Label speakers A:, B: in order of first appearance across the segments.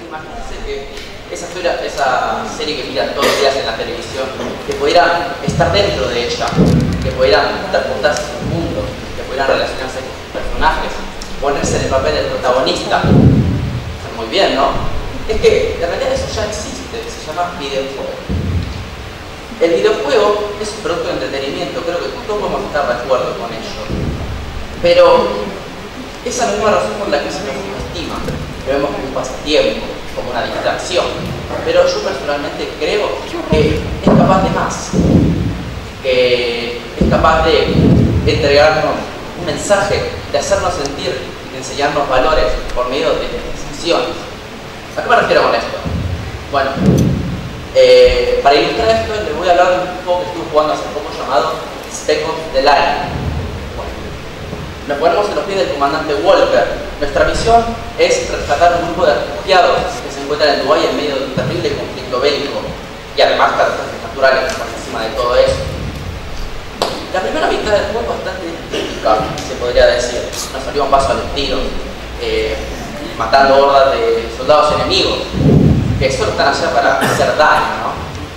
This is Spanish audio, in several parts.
A: imagínense que esa serie que miran todos los días en la televisión, que pudieran estar dentro de ella, que pudieran transportarse en un mundo, que pudieran relacionarse con sus personajes, ponerse en el papel del protagonista. Está muy bien, ¿no? Es que en realidad eso ya existe, se llama videojuego. El videojuego es un producto de entretenimiento, creo que todos podemos estar de acuerdo con ello. Pero esa misma razón por la que se nos subestima, lo vemos como un pasatiempo, como una distracción. Pero yo personalmente creo que es capaz de más, que es capaz de entregarnos un mensaje, de hacernos sentir y de enseñarnos valores por medio de decisiones. ¿A qué me refiero con esto? Bueno, para ilustrar esto les voy a hablar de un juego que estuve jugando hace poco llamado Spec Ops: The Line. Bueno, nos ponemos en los pies del comandante Walker. Nuestra misión es rescatar un grupo de refugiados que se encuentran en Dubái en medio de un terrible conflicto bélico y además catástrofes naturales por encima de todo eso. La primera mitad del juego es bastante típica, se podría decir. Nos salimos paso a los tiros, matando hordas de soldados enemigos que solo están allá para hacer daño, ¿no?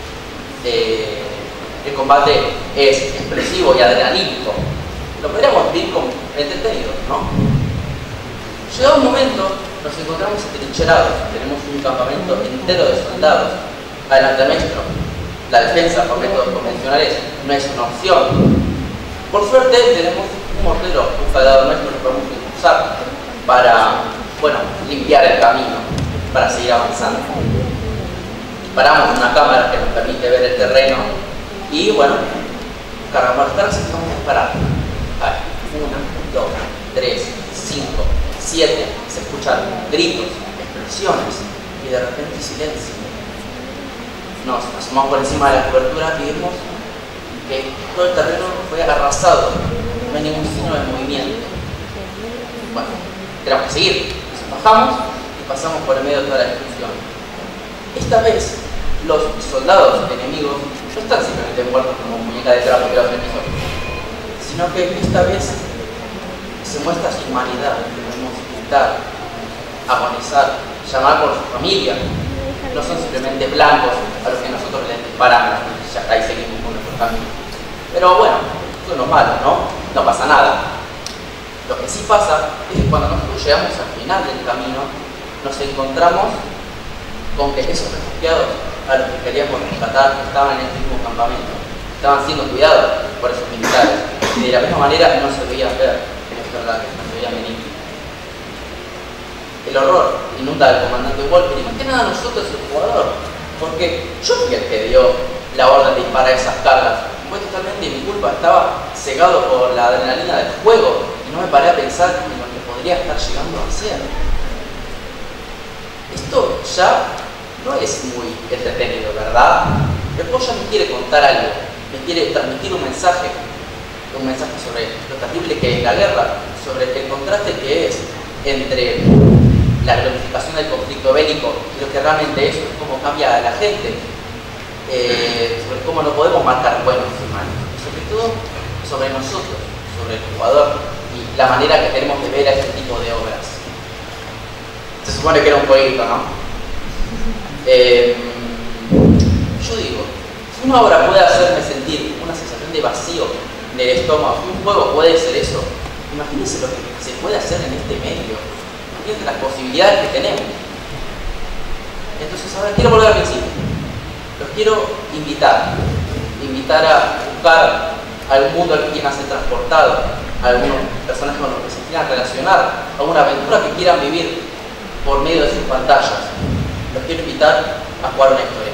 A: El combate es explosivo y adrenalínico. Lo podríamos vivir como entretenido, ¿no? Llegado un momento, nos encontramos atrincherados. Tenemos un campamento entero de soldados adelante nuestro. La defensa por métodos convencionales no es una opción. Por suerte tenemos un mortero, un soldado nuestro que podemos usar para, bueno, limpiar el camino, para seguir avanzando. Paramos una cámara que nos permite ver el terreno y, bueno, cargamos las cargas y vamos a disparar. 1, 2, 3, 5, 7, se escuchan gritos, explosiones y de repente silencio. Nos asomamos por encima de la cobertura y vemos que todo el terreno fue arrasado, no hay ningún signo de movimiento. Bueno, tenemos que seguir, nos bajamos y pasamos por el medio de toda la destrucción. Esta vez, los soldados enemigos no están simplemente muertos como muñeca de trapo que los enemigos, sino que esta vez se muestra su humanidad. Debemos gritar, agonizar, llamar por su familia. No son simplemente blancos a los que nosotros les disparamos y ya ahí seguimos con nuestro camino. Pero bueno, eso no es malo, ¿no? No pasa nada. Lo que sí pasa es que cuando nosotros llegamos al final del camino, nos encontramos con que esos refugiados a los que queríamos rescatar estaban en el mismo campamento, estaban siendo cuidados por esos militares y de la misma manera no se veían ver, que es verdad que no se veían venir. El horror inunda al comandante Walker y más que nada a nosotros, el jugador, porque yo fui el que dio la orden de disparar esas cargas. Fue totalmente mi culpa, estaba cegado por la adrenalina del juego y no me paré a pensar en lo que podría estar llegando a ser. Esto ya no es muy entretenido, ¿verdad? El juego ya me quiere contar algo, me quiere transmitir un mensaje sobre lo terrible que es la guerra, sobre el contraste que es entre la glorificación del conflicto bélico y lo que realmente es, cómo cambia a la gente, sobre cómo no podemos marcar buenos y malos, y sobre todo sobre nosotros, sobre el jugador y la manera que tenemos de ver a este tipo de obras. Se supone que era un jueguito, ¿no? Yo digo, si una obra puede hacerme sentir una sensación de vacío en el estómago, si un juego puede ser eso, imagínense lo que se puede hacer en este medio, imagínense las posibilidades que tenemos. Entonces ahora quiero volver al principio. Los quiero invitar a buscar algún mundo al que quieran ser transportados, a algunos personajes con los que se quieran relacionar, a una aventura que quieran vivir por medio de sus pantallas. Los quiero invitar a jugar una historia.